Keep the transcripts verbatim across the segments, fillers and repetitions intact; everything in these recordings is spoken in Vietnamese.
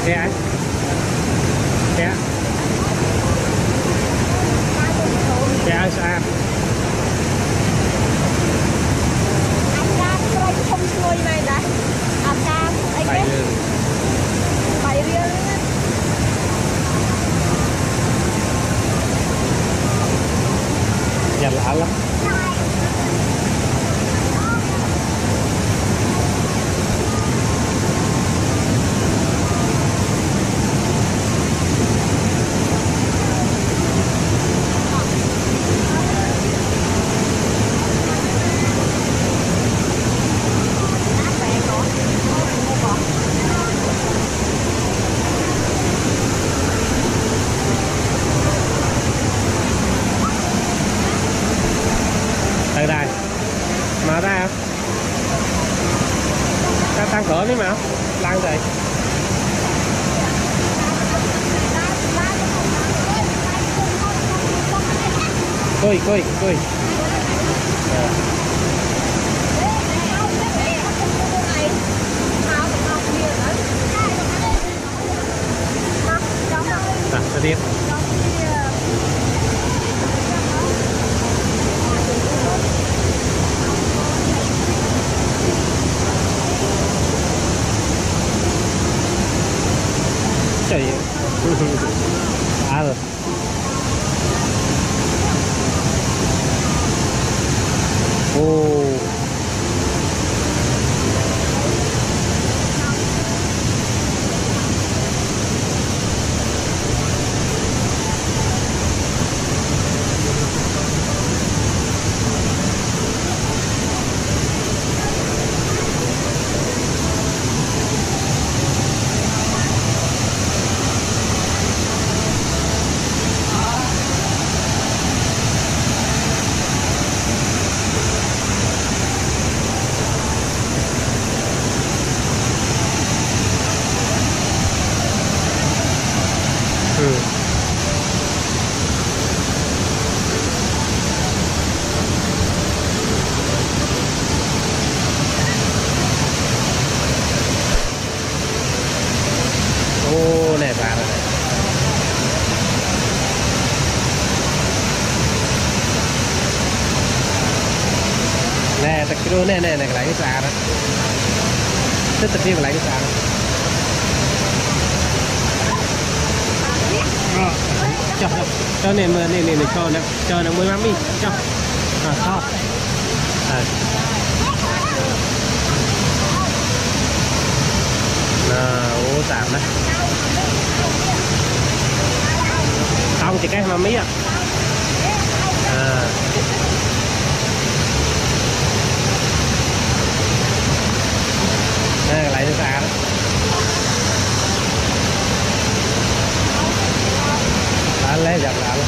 thế anh thế thế anh sao không xuôi này đấy à cam anh bảy biết bảy riêng nhặt lá lắm từ đây mở ra không ta tăng cửa đi mà lăn rồi cùi cùi cùi à ta tiếp trời à rồi ô ừ. Ô này ra rồi này. Nè ta kêu nè nè nè cái này ra đó rất là cái này ra đó cho cho nên mà nên nên cho nó cho nó mới mắm đi cho à cho à ô tạm đấy không thì cái mà mấy à à đây lại ra đó lấy giặt lại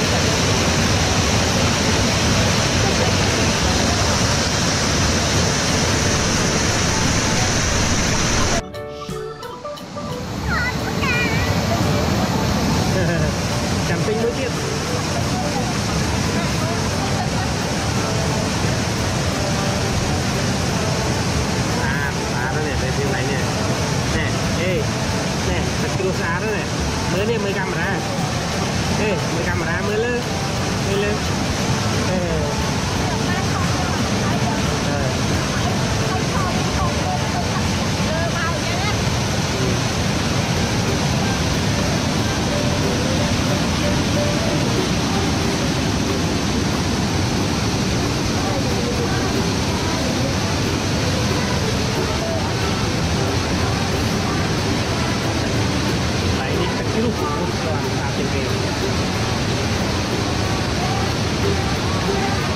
chăm tinh mới tiếp à phá đó này đây như này nè nè ê nè thật kêu xa đó nè mới nè mới camera ê mới camera mới lên mới lên đấy đi thật kêu luôn làm trên kia.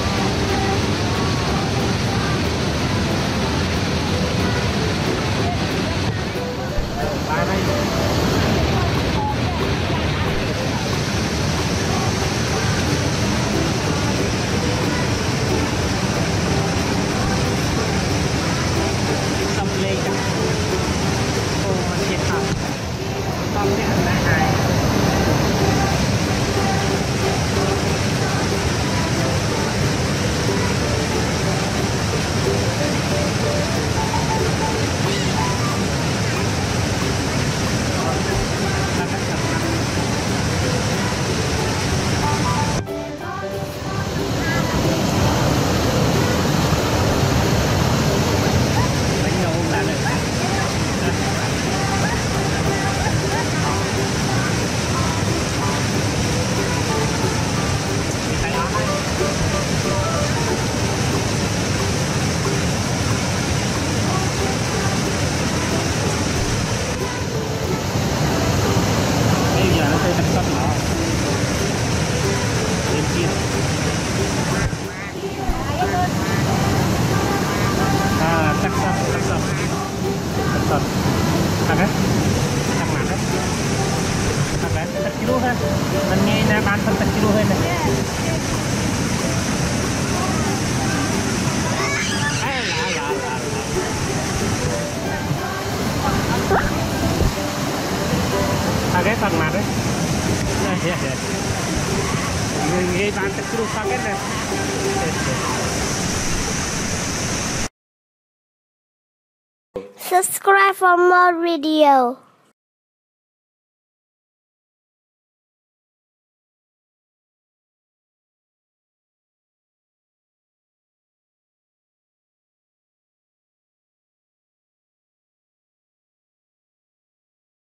phẳng mặt đấy. Người bán tất cả phẳng hết này. Subscribe for more video.